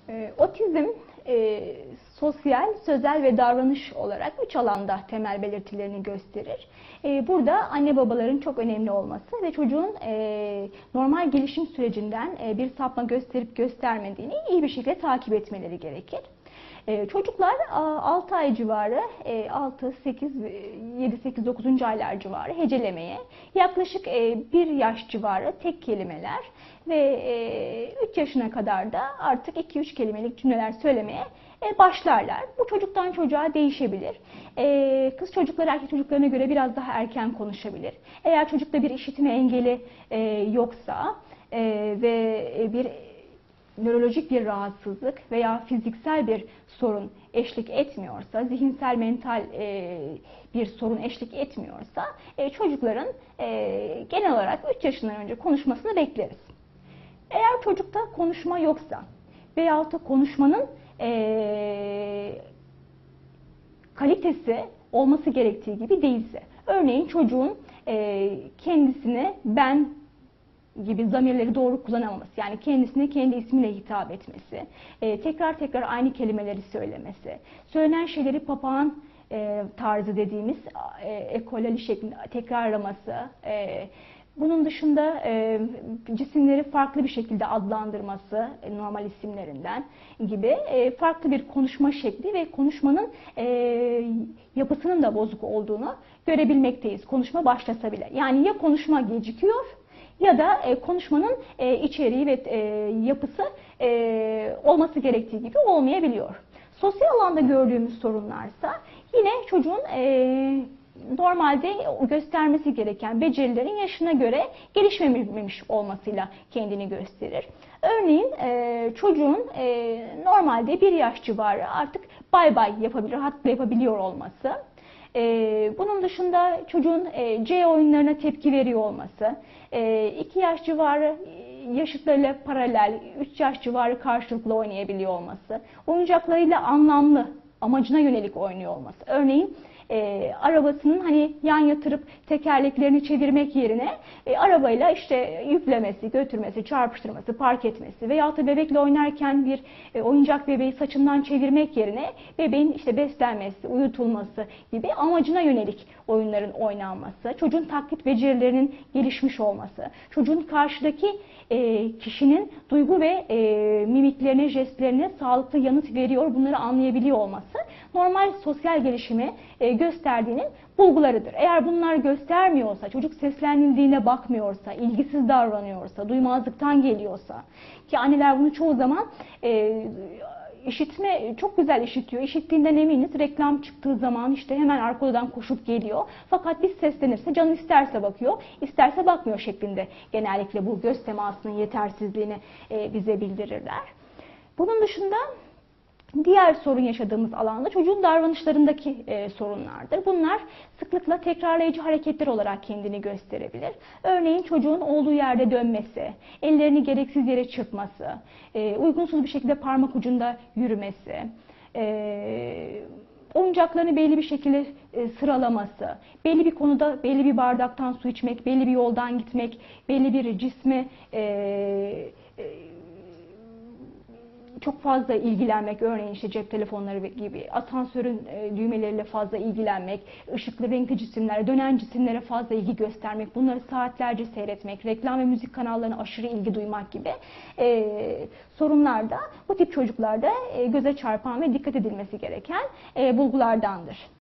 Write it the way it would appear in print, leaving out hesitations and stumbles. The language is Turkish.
Otizm sosyal, sözel ve davranış olarak 3 alanda temel belirtilerini gösterir. Burada anne babaların çok önemli olması ve çocuğun normal gelişim sürecinden bir sapma gösterip göstermediğini iyi bir şekilde takip etmeleri gerekir. Çocuklar 6 ay civarı, 6, 8, 7, 8, 9. aylar civarı hecelemeye, yaklaşık 1 yaş civarı tek kelimeler ve 3 yaşına kadar da artık 2-3 kelimelik cümleler söylemeye başlarlar. Bu çocuktan çocuğa değişebilir. Kız çocukları erkek çocuklarına göre biraz daha erken konuşabilir. Eğer çocukta bir işitme engeli yoksa ve bir nörolojik bir rahatsızlık veya fiziksel bir sorun eşlik etmiyorsa, zihinsel, mental bir sorun eşlik etmiyorsa çocukların genel olarak 3 yaşından önce konuşmasını bekleriz. Eğer çocukta konuşma yoksa veyahut da konuşmanın kalitesi olması gerektiği gibi değilse, örneğin çocuğun kendisine ben gibi zamirleri doğru kullanamaması, yani kendisine kendi ismiyle hitap etmesi, tekrar tekrar aynı kelimeleri söylemesi, söylenen şeyleri papağan tarzı dediğimiz ekolali şeklinde tekrarlaması, bunun dışında cisimleri farklı bir şekilde adlandırması, normal isimlerinden gibi farklı bir konuşma şekli ve konuşmanın yapısının da bozuk olduğunu görebilmekteyiz. Konuşma başlasa bile. Yani ya konuşma gecikiyor ya da konuşmanın içeriği ve yapısı olması gerektiği gibi olmayabiliyor. Sosyal alanda gördüğümüz sorunlarsa yine çocuğun normalde göstermesi gereken becerilerin yaşına göre gelişmemiş olmasıyla kendini gösterir. Örneğin çocuğun normalde 1 yaş civarı artık bay bay yapabilir, hatta yapabiliyor olması. Bunun dışında çocuğun C oyunlarına tepki veriyor olması, 2 yaş civarı yaşıtlarıyla paralel, 3 yaş civarı karşılıklı oynayabiliyor olması, oyuncaklarıyla anlamlı, amacına yönelik oynuyor olması. Örneğin arabasının hani yan yatırıp tekerleklerini çevirmek yerine arabayla işte yüklemesi, götürmesi, çarpıştırması, park etmesi veyahut da bebekle oynarken bir oyuncak bebeği saçından çevirmek yerine bebeğin işte beslenmesi, uyutulması gibi amacına yönelik oyunların oynanması, çocuğun taklit becerilerinin gelişmiş olması, çocuğun karşıdaki kişinin duygu ve mimiklerine, jestlerine sağlıklı yanıt veriyor, bunları anlayabiliyor olması normal sosyal gelişimi gösterdiğinin bulgularıdır. Eğer bunlar göstermiyorsa, çocuk seslenildiğine bakmıyorsa, ilgisiz davranıyorsa, duymazlıktan geliyorsa, ki anneler bunu çoğu zaman işitme çok güzel işitiyor. İşittiğinden eminiz. Reklam çıktığı zaman işte hemen arka odadan koşup geliyor. Fakat biz seslenirse canı isterse bakıyor, isterse bakmıyor şeklinde genellikle bu göz temasının yetersizliğini bize bildirirler. Bunun dışında diğer sorun yaşadığımız alanda çocuğun davranışlarındaki sorunlardır. Bunlar sıklıkla tekrarlayıcı hareketler olarak kendini gösterebilir. Örneğin çocuğun olduğu yerde dönmesi, ellerini gereksiz yere çırpması, uygunsuz bir şekilde parmak ucunda yürümesi, oyuncaklarını belli bir şekilde sıralaması, belli bir konuda belli bir bardaktan su içmek, belli bir yoldan gitmek, belli bir cisme çok fazla ilgilenmek, örneğin işte cep telefonları gibi, asansörün düğmeleriyle fazla ilgilenmek, ışıklı renkli cisimler, dönen cisimlere fazla ilgi göstermek, bunları saatlerce seyretmek, reklam ve müzik kanallarına aşırı ilgi duymak gibi sorunlar da bu tip çocuklarda göze çarpan ve dikkat edilmesi gereken bulgulardandır.